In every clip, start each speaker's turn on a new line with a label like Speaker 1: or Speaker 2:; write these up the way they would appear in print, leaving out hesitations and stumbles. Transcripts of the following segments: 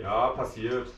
Speaker 1: Ja, passiert.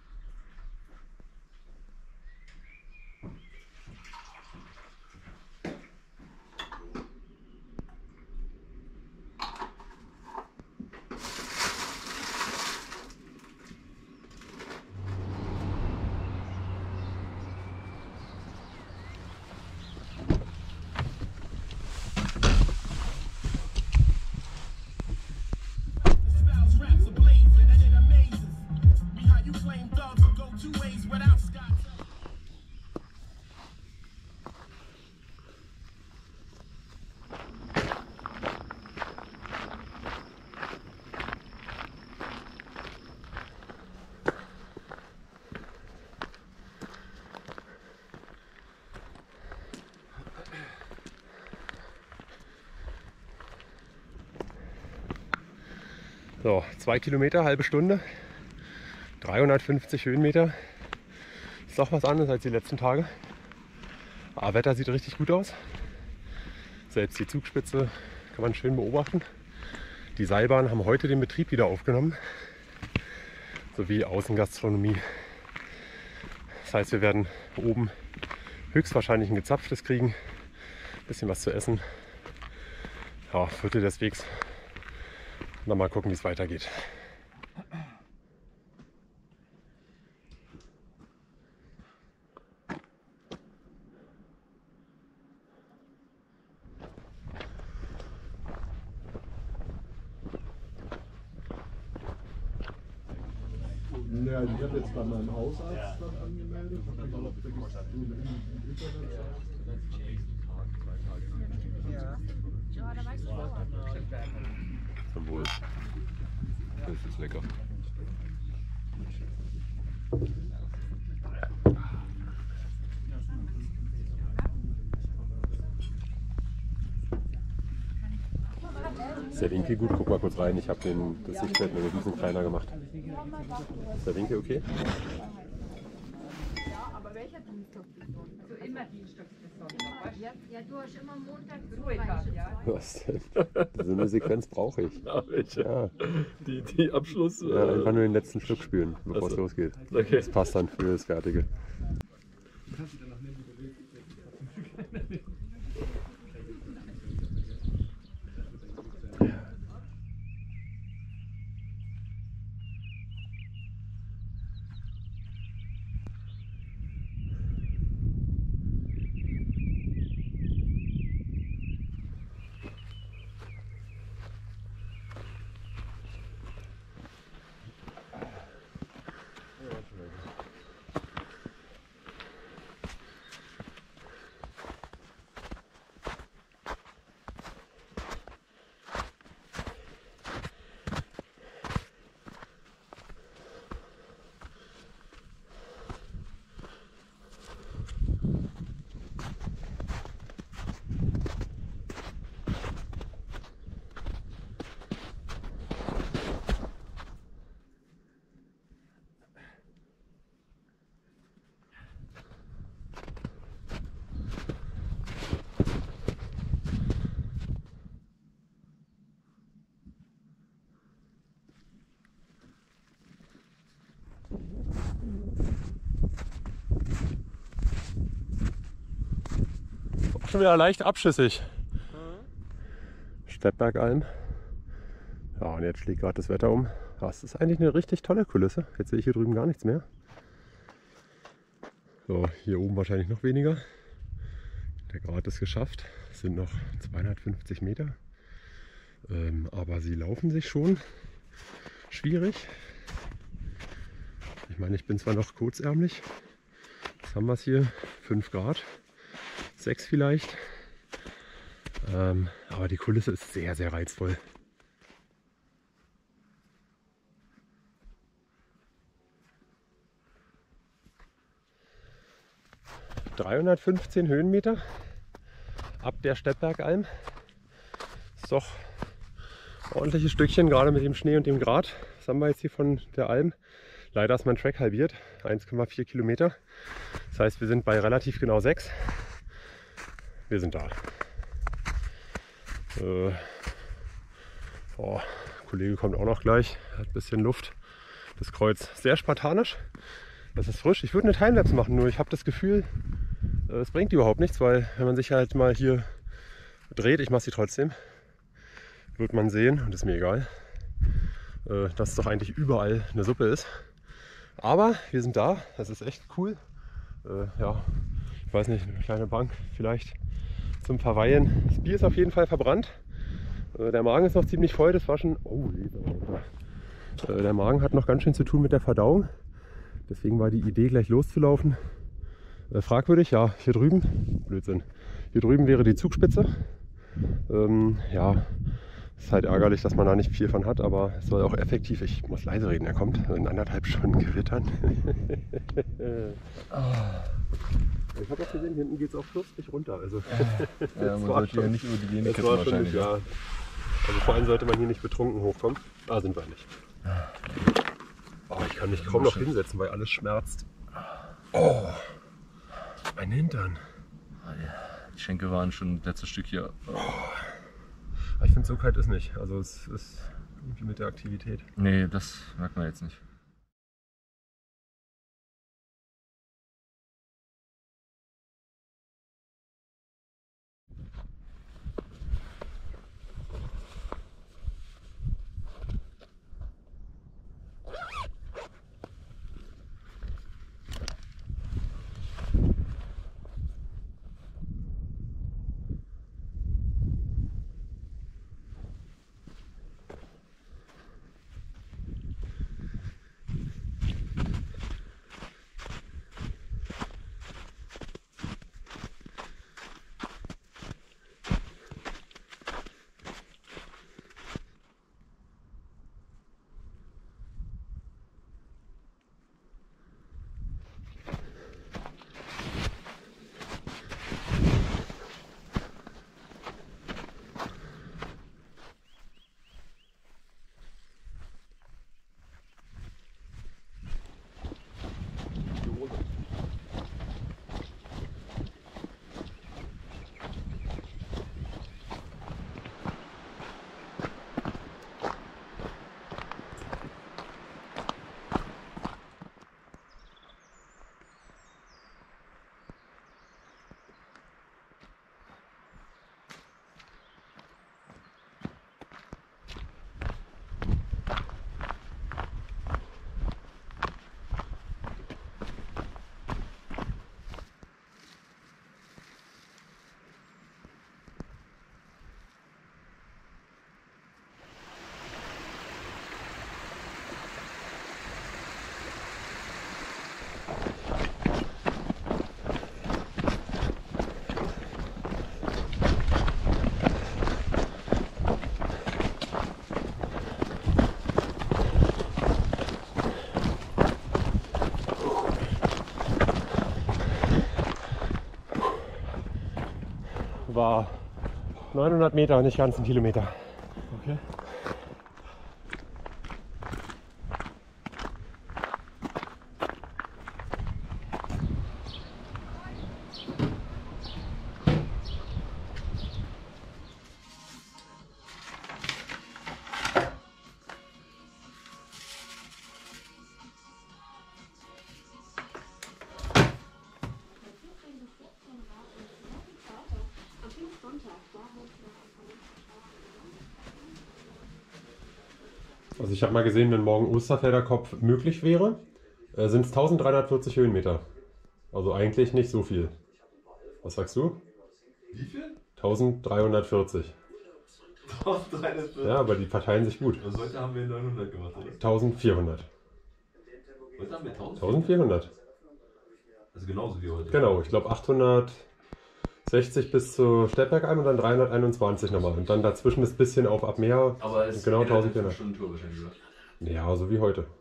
Speaker 1: So, 2 Kilometer, halbe Stunde, 350 Höhenmeter. Ist doch was anderes als die letzten Tage. Aber Wetter sieht richtig gut aus. Selbst die Zugspitze kann man schön beobachten. Die Seilbahnen haben heute den Betrieb wieder aufgenommen, sowie Außengastronomie. Das heißt, wir werden oben höchstwahrscheinlich ein gezapftes kriegen, ein bisschen was zu essen. Ja, Viertel des Wegs. Und dann mal gucken, wie es weitergeht.
Speaker 2: Ja, ich habe jetzt bei meinem Hausarzt dann angemeldet.
Speaker 3: Ja, da weißt du auch.
Speaker 1: Zum Wohl. Das ist lecker. Ist der Winkel gut? Guck mal kurz rein. Ich habe das Sichtfeld mit ein bisschen kleiner gemacht. Ist der Winkel okay?
Speaker 3: Ja, aber welcher Dienstag bis Sonntag? Also immer Dienstag bis Sonntag. Ja, du hast immer Montag bis Freitag, ja.
Speaker 1: Was denn? So eine Sequenz brauche ich.
Speaker 2: Ja, welche?
Speaker 1: Ja.
Speaker 2: Die Abschluss.
Speaker 1: Ja, einfach nur den letzten Schluck spülen, bevor es losgeht.
Speaker 2: Okay.
Speaker 1: Das passt dann für das Fertige. Schon wieder leicht abschüssig. Steppbergalm. Ja, und jetzt schlägt gerade das Wetter um. Das ist eigentlich eine richtig tolle Kulisse. Jetzt sehe ich hier drüben gar nichts mehr. So, hier oben wahrscheinlich noch weniger. Der Grat ist geschafft. Es sind noch 250 Meter. Aber sie laufen sich schon schwierig. Ich meine, ich bin zwar noch kurzärmlich. Jetzt haben wir es hier, 5 Grad. 6 vielleicht. Aber die Kulisse ist sehr, sehr reizvoll. ...315 Höhenmeter ab der Steppbergalm. Ist doch ein ordentliches Stückchen, gerade mit dem Schnee und dem Grat. Was haben wir jetzt hier von der Alm? Leider ist mein Track halbiert, 1,4 Kilometer. Das heißt, wir sind bei relativ genau 6. Wir sind da. Kollege kommt auch noch gleich, hat ein bisschen Luft. das Kreuz. Sehr spartanisch. Das ist frisch. Ich würde eine Timelapse machen, nur ich habe das Gefühl, es bringt überhaupt nichts, weil wenn man sich halt mal hier dreht, ich mache sie trotzdem, wird man sehen, und ist mir egal, dass es doch eigentlich überall eine Suppe ist. Aber wir sind da, das ist echt cool. Ja, ich weiß nicht, eine kleine Bank vielleicht zum Verweilen. Das Bier ist auf jeden Fall verbrannt. Der Magen ist noch ziemlich voll, das war schon... Oh, der Magen hat noch ganz schön zu tun mit der Verdauung. Deswegen war die Idee, gleich loszulaufen, fragwürdig. Ja, hier drüben, Blödsinn, hier drüben wäre die Zugspitze. Ja, ist halt ärgerlich, dass man da nicht viel von hat, aber es soll auch effektiv, ich muss leise reden, er kommt in 1,5 Stunden Gewittern. Ich habe auch gesehen, hinten geht es auch flussig runter. Also,
Speaker 2: Ja, man sollte ja nicht über die Linie kippen wahrscheinlich.
Speaker 1: Ja. Also vor allem sollte man hier nicht betrunken hochkommen. Ah, sind wir nicht. Oh, ich kann mich kaum noch hinsetzen, weil alles schmerzt. Oh, mein Hintern.
Speaker 2: Die Schenkel waren schon das letzte Stück hier.
Speaker 1: Ich finde, so kalt ist nicht. Also es ist irgendwie mit der Aktivität.
Speaker 2: Nee, das merkt man jetzt nicht.
Speaker 1: War 900 Meter, nicht ganz ein Kilometer.
Speaker 2: Okay.
Speaker 1: Also ich habe mal gesehen, wenn morgen Osterfelder Kopf möglich wäre, sind es 1340 Höhenmeter. Also eigentlich nicht so viel. Was sagst du?
Speaker 2: Wie viel?
Speaker 1: 1340.
Speaker 2: 1340?
Speaker 1: Ja, aber die verteilen sich gut.
Speaker 2: Also heute haben wir 900 gemacht, oder?
Speaker 1: 1400.
Speaker 2: Heute haben wir
Speaker 1: 1400.
Speaker 2: Also genauso wie heute.
Speaker 1: Genau, ich glaube 860 bis zur Steppbergalm und dann 321 nochmal. Und dann dazwischen das bisschen auf ab Meer.
Speaker 2: Aber es
Speaker 1: genau
Speaker 2: ist
Speaker 1: 1400.
Speaker 2: Stundentour wahrscheinlich, oder?
Speaker 1: Ja, so wie heute.